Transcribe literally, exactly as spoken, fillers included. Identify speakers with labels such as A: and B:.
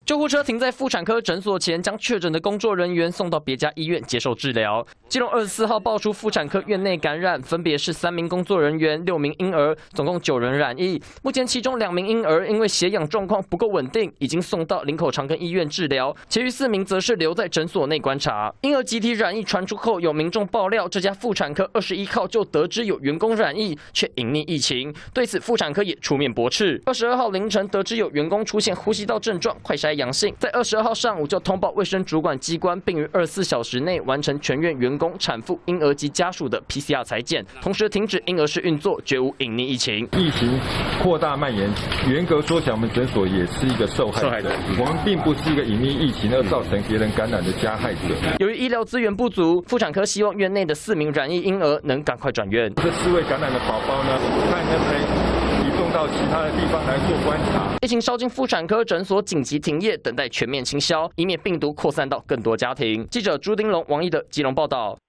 A: 救护车停在妇产科诊所前，将确诊的工作人员送到别家医院接受治疗。基隆二十四号爆出妇产科院内感染，分别是三名工作人员、六名婴儿，总共九人染疫。目前其中两名婴儿因为血氧状况不够稳定，已经送到林口长庚医院治疗，其余四名则是留在诊所内观察。婴儿集体染疫传出后，有民众爆料，这家妇产科二十一号就得知有员工染疫，却隐匿疫情。对此，妇产科也出面驳斥。二十二号凌晨得知有员工出现呼吸道症状，快筛阳性，在二十二号上午就通报卫生主管机关，并于二十四小时内完成全院员工、产妇、婴儿及家属的 P C R 采检，同时停止婴儿室运作，绝无隐匿疫情。
B: 疫情扩大蔓延，严格说起来，我们诊所也是一个受害者。受害者，我们并不是一个隐匿疫情而造成别人感染的加害者。
A: 由于医疗资源不足，妇产科希望院内的四名染疫婴儿能赶快转院。
B: 这四位感染的宝宝呢，看能不能移动到其他的地方来做观察。
A: 疫情烧进妇产科诊所，紧急停业，等待全面清消，以免病毒扩散到更多家庭。记者朱丁龙、王毅的基隆报道。